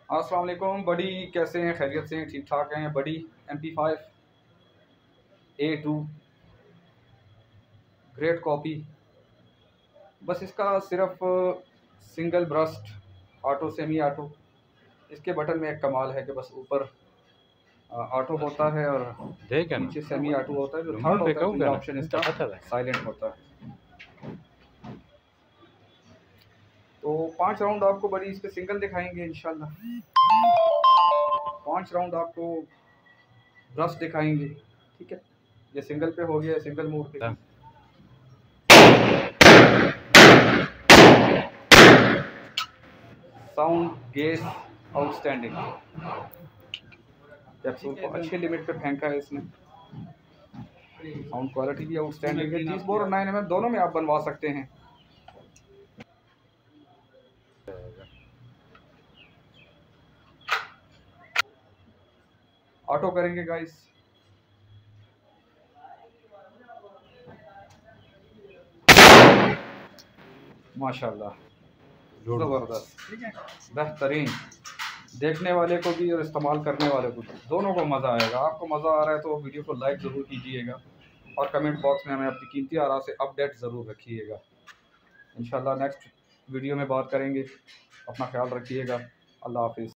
अस्सलाम वालेकुम बड़ी, कैसे हैं? खैरियत से हैं? ठीक ठाक हैं? बड़ी MP5A2 ग्रेट कॉपी। बस इसका सिर्फ single burst auto semi auto, इसके बटन में एक कमाल है कि बस ऊपर ऑटो होता है और नीचे सेमी ऑटो होता है। जो थर्ड होता है तो ये ऑप्शन इसका साइलेंट होता है। तो 5 राउंड आपको बड़ी इस पे सिंगल दिखाएंगे इंशाल्लाह। 5 राउंड आपको ब्रस्ट दिखाएंगे, ठीक है। ये सिंगल पे हो गया, सिंगल मोड पे। साउंड गेस आउटस्टैंडिंग, कैप्सूल को अच्छे लिमिट पे फेंका है इसने। साउंड क्वालिटी भी आउटस्टैंडिंग है। 30 बोर और 9mm दोनों में आप बनवा सकते हैं। ऑटो करेंगे गाइस। माशाल्लाह, ज़बरदस्त, बेहतरीन। देखने वाले को भी और इस्तेमाल करने वाले को भी, दोनों को मज़ा आएगा। आपको मज़ा आ रहा है तो वीडियो को लाइक ज़रूर कीजिएगा और कमेंट बॉक्स में हमें अपनी कीमती आरा से अपडेट ज़रूर रखिएगा। इंशाल्लाह नेक्स्ट वीडियो में बात करेंगे। अपना ख्याल रखिएगा। अल्लाह हाफिज़।